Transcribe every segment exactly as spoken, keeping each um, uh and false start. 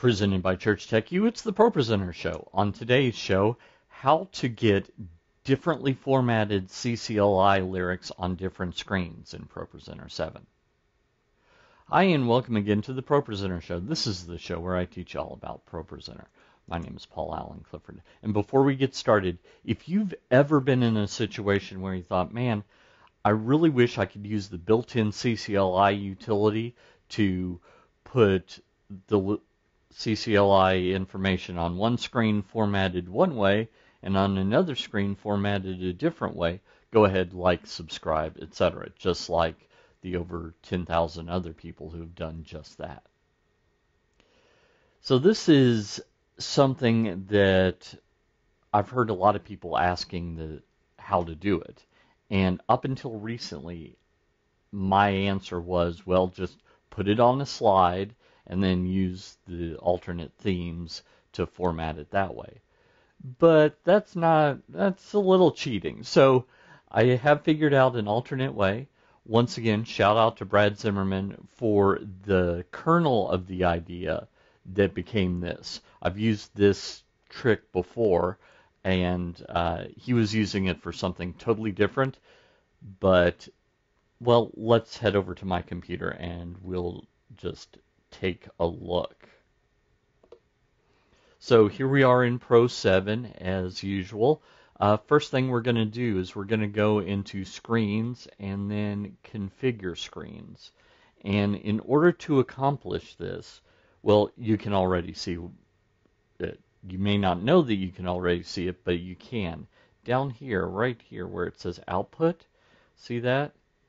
Presented by Church Tech U, it's the ProPresenter Show. On today's show, how to get differently formatted C C L I lyrics on different screens in ProPresenter seven. Hi, and welcome again to the ProPresenter Show. This is the show where I teach you all about ProPresenter. My name is Paul Allen Clifford. And before we get started, if you've ever been in a situation where you thought, man, I really wish I could use the built-in C C L I utility to put the C C L I information on one screen formatted one way and on another screen formatted a different way, go ahead, like, subscribe, et cetera, just like the over ten thousand other people who've done just that. So this is something that I've heard a lot of people asking the, how to do it. And up until recently, my answer was, well, just put it on a slide and then use the alternate themes to format it that way. But that's not, that's a little cheating. So I have figured out an alternate way. Once again, shout out to Brad Zimmerman for the kernel of the idea that became this. I've used this trick before, and uh, he was using it for something totally different. But, well, let's head over to my computer and we'll just take a look. So here we are in Pro seven as usual. Uh, first thing we're going to do is we're going to go into Screens and then Configure Screens. And in order to accomplish this, well, you can already see it. You may not know that you can already see it, but you can. Down here, right here where it says Output, see that?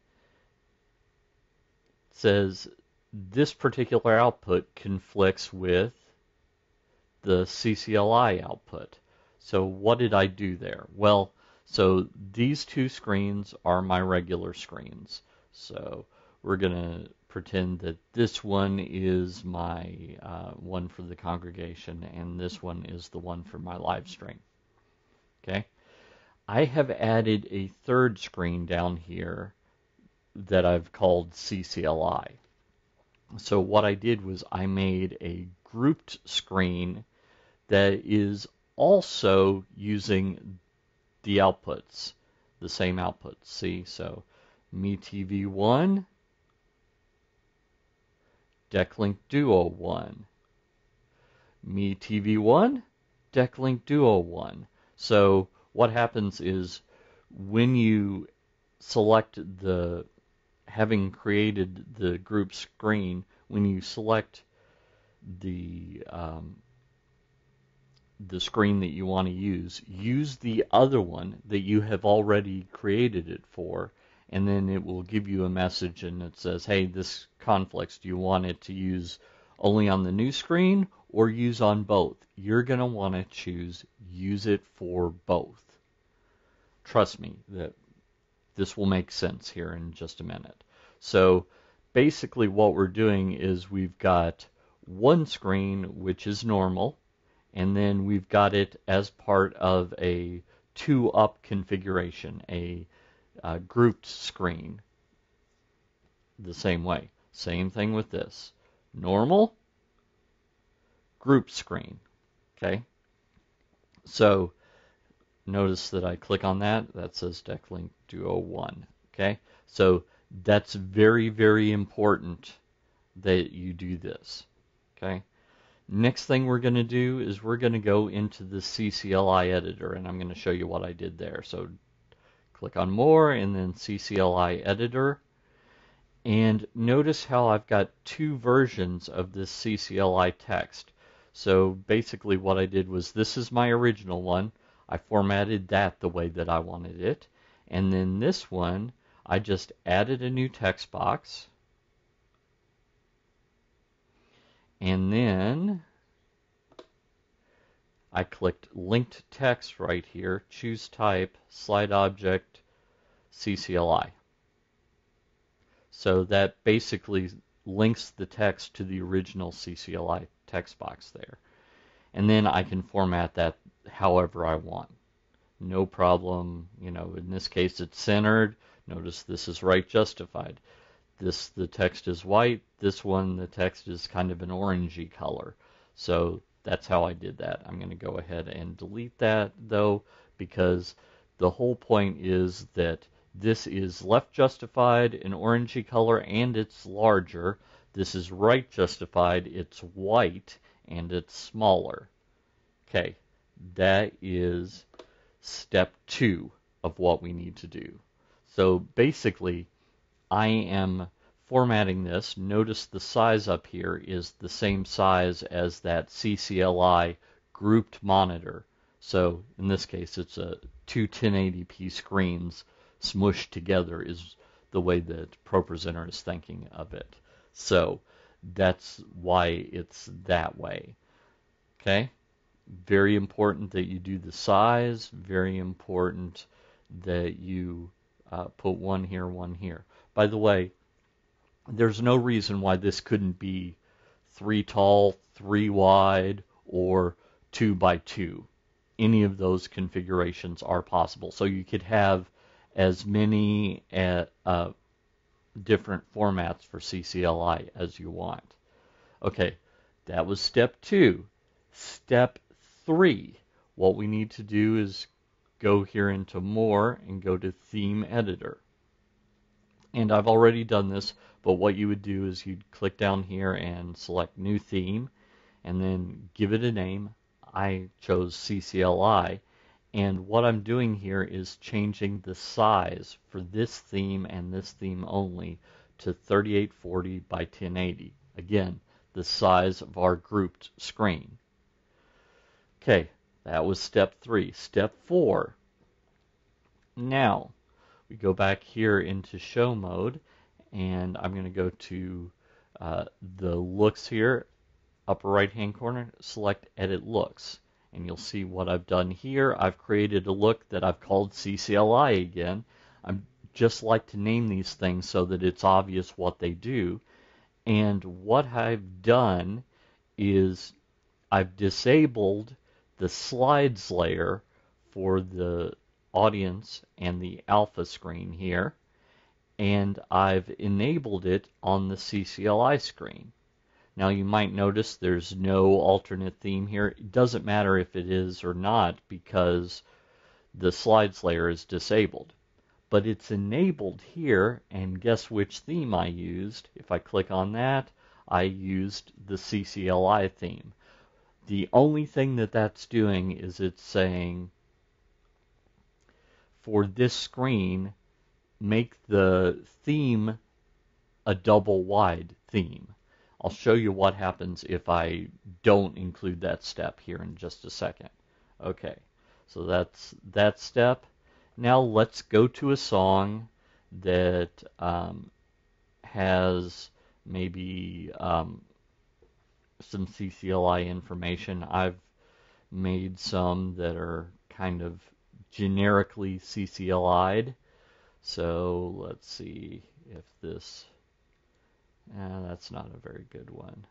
It says this particular output conflicts with the C C L I output. So what did I do there? Well, so these two screens are my regular screens. So we're going to pretend that this one is my uh, one for the congregation and this one is the one for my live stream. Okay. I have added a third screen down here that I've called C C L I. So what I did was I made a grouped screen that is also using the outputs, the same outputs. See, so Me T V one, Decklink Duo one, Me T V one, Decklink Duo one. So what happens is when you select the, having created the group screen, when you select the um, the screen that you want to use, use the other one that you have already created it for, and then it will give you a message and it says, hey, this conflicts. Do you want it to use only on the new screen or use on both? You're going to want to choose use it for both. Trust me, that this will make sense here in just a minute. So basically what we're doing is we've got one screen which is normal, and then we've got it as part of a two-up configuration, a uh, grouped screen, the same way. Same thing with this. Normal, group screen, okay? So notice that I click on that, that says Decklink Duo one, okay? So that's very, very important that you do this, okay? Next thing we're going to do is we're going to go into the C C L I editor, and I'm going to show you what I did there. So click on More and then C C L I editor. And notice how I've got two versions of this C C L I text. So basically what I did was this is my original one. I formatted that the way that I wanted it. And then this one, I just added a new text box. And then I clicked linked text right here, choose type, slide object, C C L I. So that basically links the text to the original C C L I text box there. And then I can format that however I want. No problem. You know, in this case it's centered. Notice this is right justified. This, the text is white. This one, the text is kind of an orangey color. So that's how I did that. I'm going to go ahead and delete that though, because the whole point is that this is left justified in orangey color and it's larger. This is right justified, it's white and it's smaller. Okay, that is step two of what we need to do. So basically, I am formatting this. Notice the size up here is the same size as that C C L I grouped monitor. So in this case, it's a two ten eighty p screens smushed together is the way that ProPresenter is thinking of it. So that's why it's that way. Okay? Very important that you do the size. Very important that you uh, put one here, one here. By the way, there's no reason why this couldn't be three tall, three wide, or two by two. Any of those configurations are possible. So you could have as many uh, uh, different formats for C C L I as you want. Okay, that was step two. Step three, what we need to do is go here into More and go to Theme Editor. And I've already done this, but what you would do is you'd click down here and select New Theme, and then give it a name. I chose C C L I, and what I'm doing here is changing the size for this theme and this theme only to thirty-eight forty by ten eighty. Again, the size of our grouped screen. Okay, that was step three. Step four. Now, we go back here into show mode, and I'm going to go to uh, the looks here, upper right hand corner, select edit looks, and you'll see what I've done here. I've created a look that I've called C C L I again. I just like to name these things so that it's obvious what they do, and what I've done is I've disabled the slides layer for the audience and the alpha screen here, and I've enabled it on the C C L I screen. Now you might notice there's no alternate theme here. It doesn't matter if it is or not because the slides layer is disabled. But it's enabled here, and guess which theme I used? If I click on that, I used the C C L I theme. The only thing that that's doing is it's saying, for this screen, make the theme a double wide theme. I'll show you what happens if I don't include that step here in just a second. Okay, so that's that step. Now let's go to a song that um, has maybe um, some C C L I information. I've made some that are kind of generically C C L I'd. So let's see if this, eh, that's not a very good one.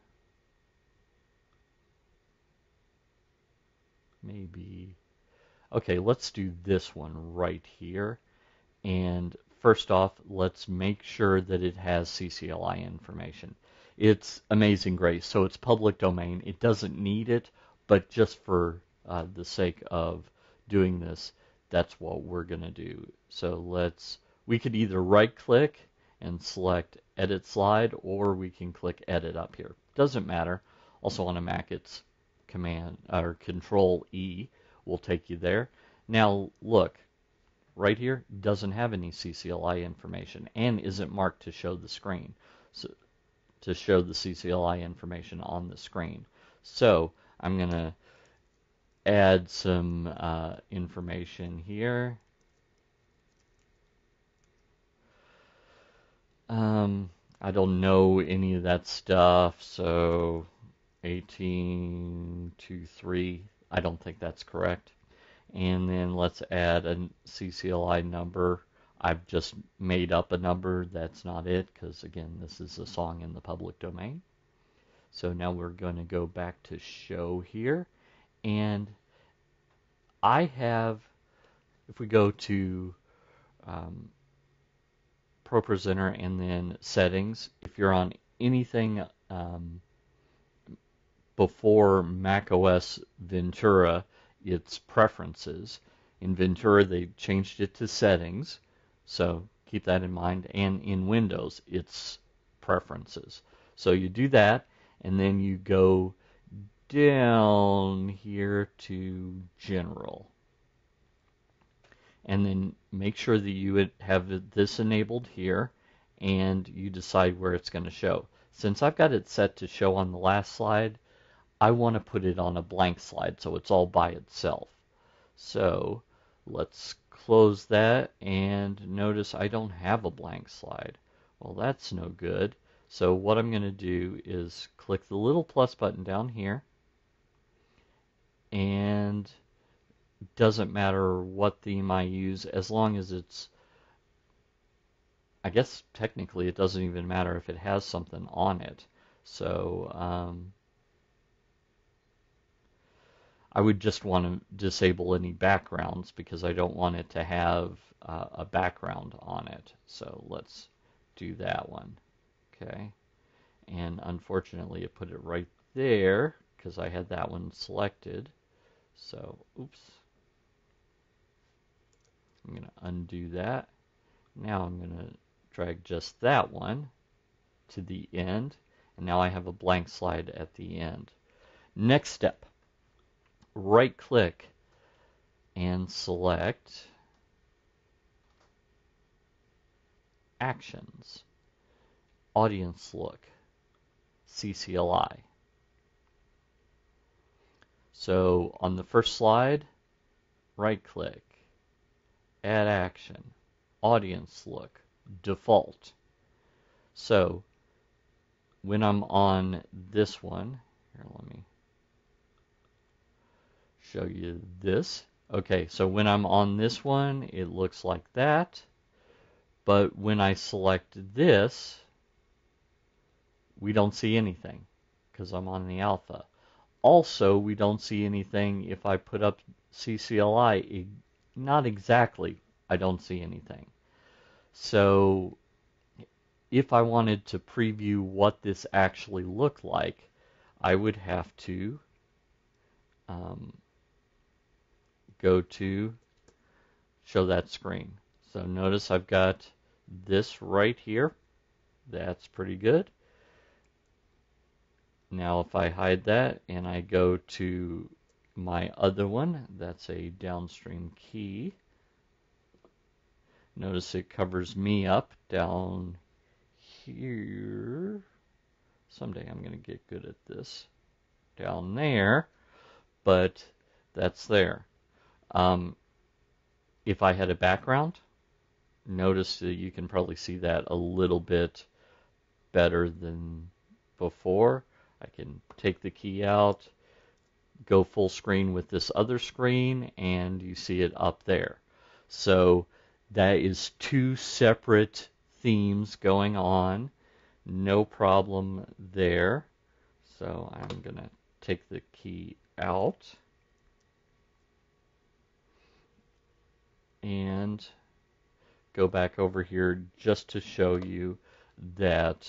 Maybe, okay, let's do this one right here. And first off, let's make sure that it has C C L I information. It's Amazing Grace, so it's public domain. It doesn't need it, but just for uh, the sake of doing this, that's what we're going to do. So let's, we could either right click and select edit slide, or we can click edit up here. Doesn't matter. Also on a Mac it's command or control E will take you there. Now look, right here doesn't have any C C L I information and isn't marked to show the screen. So to show the C C L I information on the screen. So I'm going to add some uh, information here. Um, I don't know any of that stuff, so eighteen twenty-three, I don't think that's correct. And then let's add a C C L I number. I've just made up a number. That's not it, because again, this is a song in the public domain. So now we're going to go back to show here, and I have, if we go to um, ProPresenter and then settings, if you're on anything um, before macOS Ventura, it's preferences. In Ventura, they changed it to settings, so keep that in mind. And in Windows, it's preferences. So you do that, and then you go down here to General. And then make sure that you have this enabled here, and you decide where it's going to show. Since I've got it set to show on the last slide, I want to put it on a blank slide so it's all by itself. So let's close that, and notice I don't have a blank slide. Well, that's no good. So what I'm going to do is click the little plus button down here, and it doesn't matter what theme I use as long as it's, I guess technically it doesn't even matter if it has something on it. So um, I would just want to disable any backgrounds because I don't want it to have uh, a background on it. So let's do that one. Okay. And unfortunately it put it right there because I had that one selected. So, oops. I'm going to undo that. Now I'm going to drag just that one to the end. And now I have a blank slide at the end. Next step. Right click and select Actions, Audience Look, C C L I. So on the first slide, right click, Add Action, Audience Look, Default. So when I'm on this one, here let me show you this. Okay, so when I'm on this one, it looks like that. But when I select this, we don't see anything because I'm on the alpha. Also, we don't see anything if I put up C C L I. Not exactly, I don't see anything. So if I wanted to preview what this actually looked like, I would have to um, go to show that screen. So notice I've got this right here. That's pretty good. Now if I hide that and I go to my other one, that's a downstream key. Notice it covers me up down here. Someday I'm going to get good at this. Down there, but that's there. Um, if I had a background, notice that you can probably see that a little bit better than before. I can take the key out, go full screen with this other screen, and you see it up there. So that is two separate themes going on. No problem there. So I'm going to take the key out and go back over here just to show you that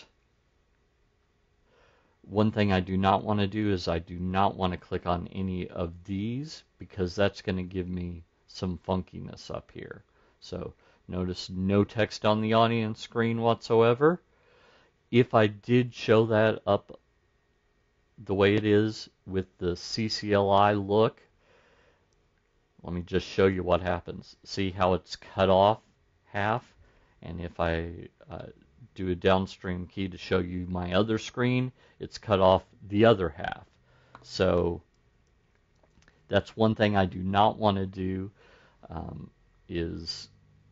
one thing I do not want to do is I do not want to click on any of these because that's going to give me some funkiness up here. So notice no text on the audience screen whatsoever. If I did show that up the way it is with the C C L I look, let me just show you what happens. See how it's cut off half? And if I uh, do a downstream key to show you my other screen, it's cut off the other half. So that's one thing I do not want to do, um, is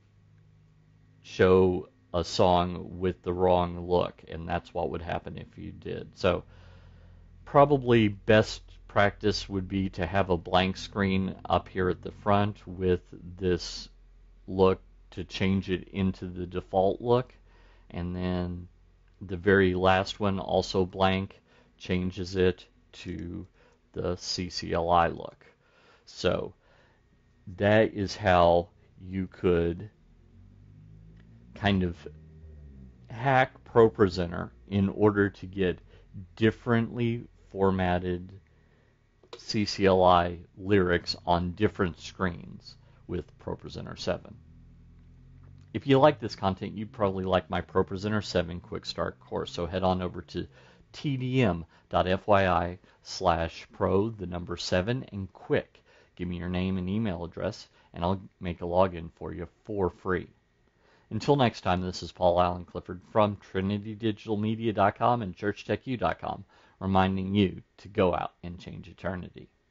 show a song with the wrong look, and that's what would happen if you did. So probably best practice would be to have a blank screen up here at the front with this look to change it into the default look, and then the very last one, also blank, changes it to the C C L I look. So that is how you could kind of hack ProPresenter in order to get differently formatted C C L I lyrics on different screens with ProPresenter seven. If you like this content, you probably like my ProPresenter seven Quick Start course, so head on over to tdm.fyi slash pro, the number seven, and quick. Give me your name and email address, and I'll make a login for you for free. Until next time, this is Paul Allen Clifford from Trinity Digital Media dot com and Church Tech U dot com, reminding you to go out and change eternity.